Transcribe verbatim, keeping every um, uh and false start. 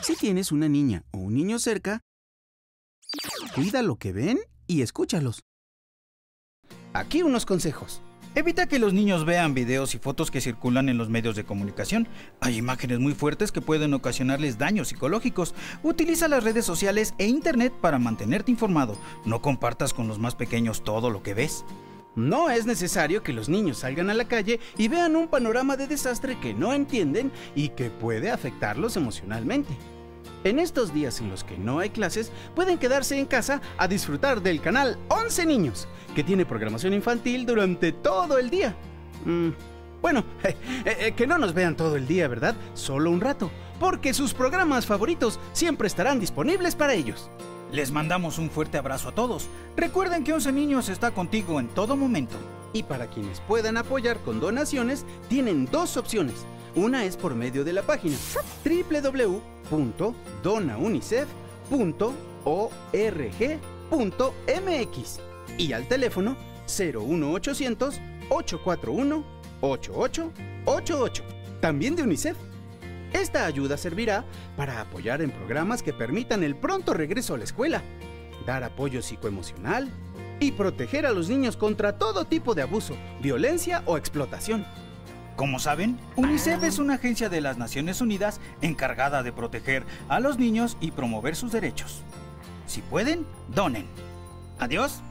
Si tienes una niña o un niño cerca, cuida lo que ven y escúchalos. Aquí unos consejos. Evita que los niños vean videos y fotos que circulan en los medios de comunicación. Hay imágenes muy fuertes que pueden ocasionarles daños psicológicos. Utiliza las redes sociales e internet para mantenerte informado. No compartas con los más pequeños todo lo que ves. No es necesario que los niños salgan a la calle y vean un panorama de desastre que no entienden y que puede afectarlos emocionalmente. En estos días en los que no hay clases, pueden quedarse en casa a disfrutar del canal once Niños, que tiene programación infantil durante todo el día. Mm, bueno, eh, eh, que no nos vean todo el día, ¿verdad? Solo un rato, porque sus programas favoritos siempre estarán disponibles para ellos. Les mandamos un fuerte abrazo a todos. Recuerden que once Niños está contigo en todo momento. Y para quienes puedan apoyar con donaciones, tienen dos opciones. Una es por medio de la página doble u doble u doble u punto dona unicef punto org punto m x y al teléfono cero uno ochocientos, ocho cuatro uno, ocho ocho ocho ocho, también de UNICEF. Esta ayuda servirá para apoyar en programas que permitan el pronto regreso a la escuela, dar apoyo psicoemocional y proteger a los niños contra todo tipo de abuso, violencia o explotación. Como saben, UNICEF es una agencia de las Naciones Unidas encargada de proteger a los niños y promover sus derechos. Si pueden, donen. Adiós.